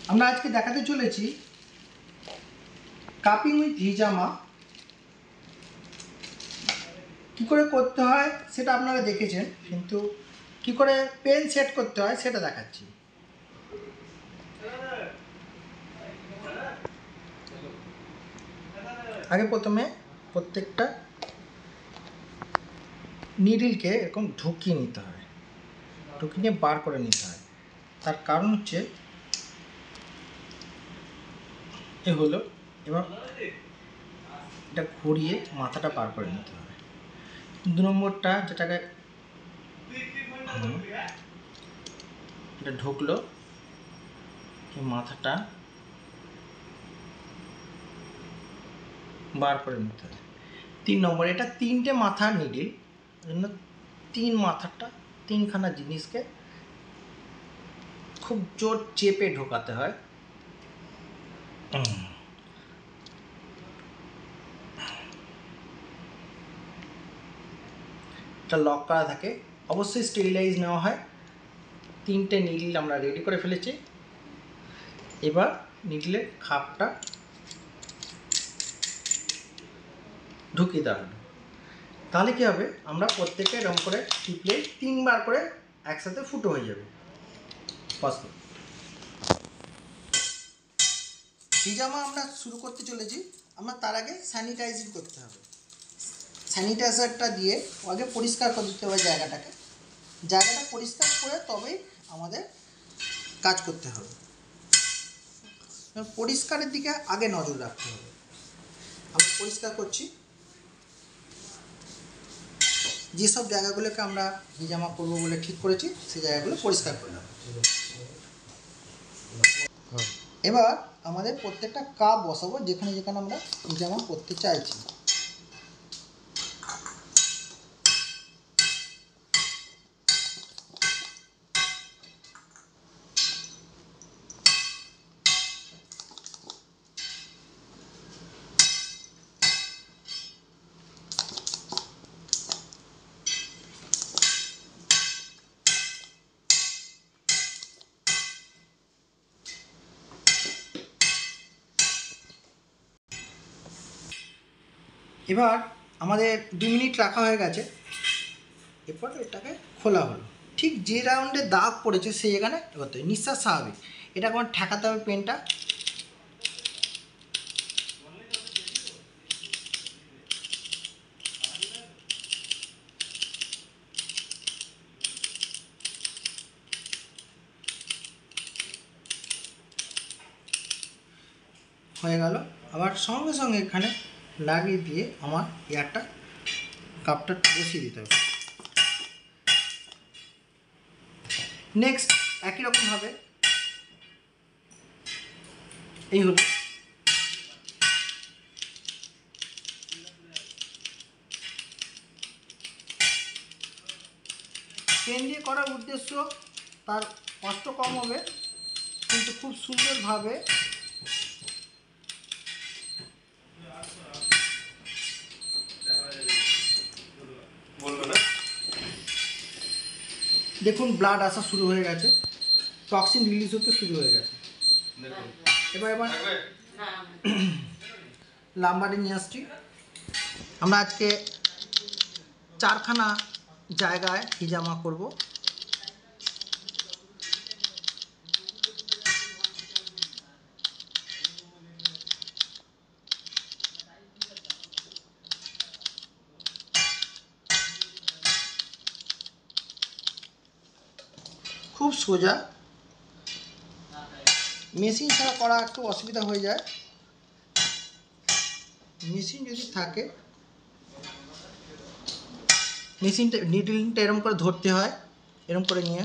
আমরা আজকে দেখাতে চলেছি কাপিং উইথ হিজামা কি করে করতে হয় সেটা আপনারা দেখেছেন, কিন্তু কি করে পেন সেট করতে হয় সেটা দেখাচ্ছি। আগে প্রথমে প্রত্যেকটা নিডলকে এরকম ঢুকিয়ে নিতে হয়, ঢুকিয়ে নিয়ে বার করে নিতে হয়। তার কারণ হচ্ছে এ হলো, এবার এটা ঘুরিয়ে মাথাটা বার করে নিতে হবে। 2 নম্বরটা যেটাকে এটা ঢুকলো, মাথাটা বার করে নিতে হবে। 3 নম্বর, এটা 3টে মাথার নিডিল, জন্য 3 মাথাটা 3খানা জিনিসকে খুব জোর চেপে ঢোকাতে হয়। এটা লক করা থাকে, অবশ্যই স্টেরিলাইজ নেওয়া হয়। 3টে নিডল আমরা রেডি করে ফেলেছি। এবার নিডলের খাপটা ঢুকিয়ে দেওয়া হলো। তাহলে কী হবে, আমরা প্রত্যেকে এরকম করে টিপলে 3বার করে একসাথে ফুটো হয়ে যাবে। হিজামা আমরা শুরু করতে চলেছি। আমরা তার আগে স্যানিটাইজিং করতে হবে। স্যানিটাইজারটা দিয়ে আগে পরিষ্কার করে দিতে হবে জায়গাটা পরিষ্কার করে তবেই আমাদের কাজ করতে হবে। পরিষ্কারের দিকে আগে নজর রাখতে হবে। আমরা পরিষ্কার করছি, যেসব জায়গাগুলোকে আমরা হিজামা করবো বলে ঠিক করেছি সেই জায়গাগুলো পরিষ্কার করলাম। এবার আমাদের প্রত্যেকটা কাপ বসাবো যেখানে যেখানে আমরা হিজামা করতে চাইছি। এবার আমাদের 2 মিনিট রাখা হয়ে গেছে। এরপর এটাকে খোলা হলো, ঠিক যে রাউন্ডে দাগ পড়েছে সেই এখানে করতে হবে। নিঃশ্বাস স্বাভাবিক, এটা কোনো ঠেকাতে হবে পেনটা। হয়ে গেল। আবার সঙ্গে সঙ্গে এখানে লাগিয়ে দিয়ে আমার এয়ারটা কাপটা বসিয়ে দিতে হবে। নেক্সট একই রকমভাবে এই হলো। পেন দিয়ে করার উদ্দেশ্য তার কষ্ট কম হবে, কিন্তু খুব সুন্দরভাবে দেখুন ব্লাড আসা শুরু হয়ে গেছে, টক্সিন রিলিজ হতে শুরু হয়ে গেছে। এবার লাম্বারে নিয়ে আসছি। আমরা আজকে 4খানা জায়গায় হিজামা করব। খুব সোজা, মেশিন ছাড়া করা একটু অসুবিধা হয়ে যায়। মেশিন যদি থাকে, মেশিনটা নিডলটা এরকম করে ধরতে হয়, এরকম করে নিয়ে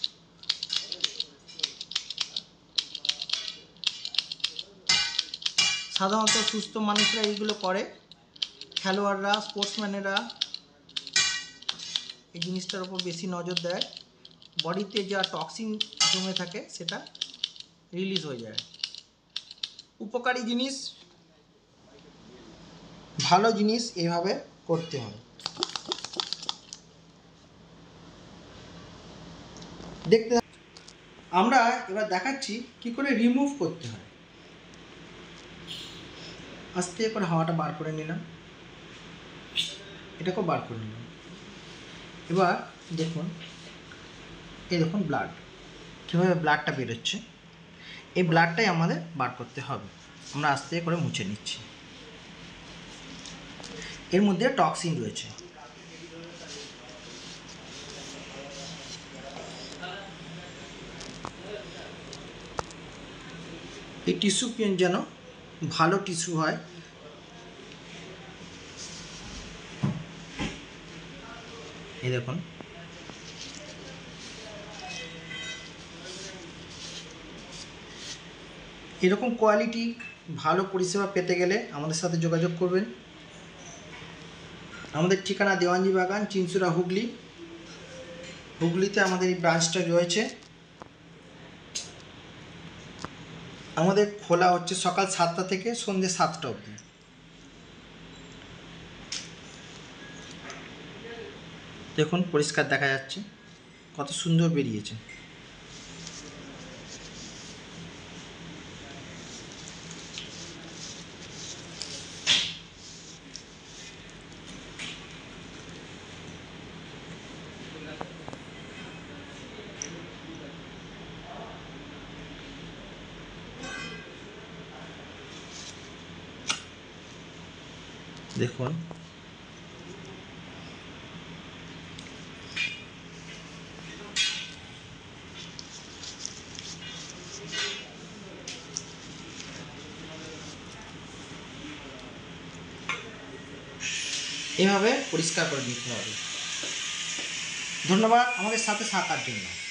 সাধারণত সুস্থ মানুষরা এইগুলো করে। খেলোয়াড়রা, স্পোর্টসম্যানেরা এই জিনিসটার উপর বেশি নজর দেয়। বডিতে যা টক্সিন জমে থাকে সেটা রিলিজ হয়ে যায়। উপকারী জিনিস, ভালো জিনিস এইভাবে করতে হয়। দেখতে আমরা এবার দেখাচ্ছি কি করে রিমুভ করতে হয়। আস্তে করে হাওয়াটা বার করে নিলাম, এটাকেও বার করে নিলাম। এবার দেখুন, এই দেখুন ব্লাড, কীভাবে ব্লাডটা বেরোচ্ছে। এই ব্লাডটাই আমাদের বার করতে হবে। আমরা আস্তে করে মুছে নিচ্ছি। এর মধ্যে টক্সিন রয়েছে। এই টিস্যু যেন ভালো টিস্যু হয়। এই দেখুন, এরকম কোয়ালিটি ভালো পরিষেবা পেতে গেলে আমাদের সাথে যোগাযোগ করবেন। আমাদের ঠিকানা দেওয়ানজি বাগান, চিনসুরা, হুগলি। হুগলিতে আমাদের এই ব্রাঞ্চটা রয়েছে। আমাদের খোলা হচ্ছে সকাল 7টা থেকে সন্ধ্যে 7টা অবধি। দেখুন পরিষ্কার দেখা যাচ্ছে, কত সুন্দর বেরিয়েছে। দেখুন, এভাবে পরিষ্কার করে নিতে হবে। ধন্যবাদ আমাদের সাথে থাকার জন্য।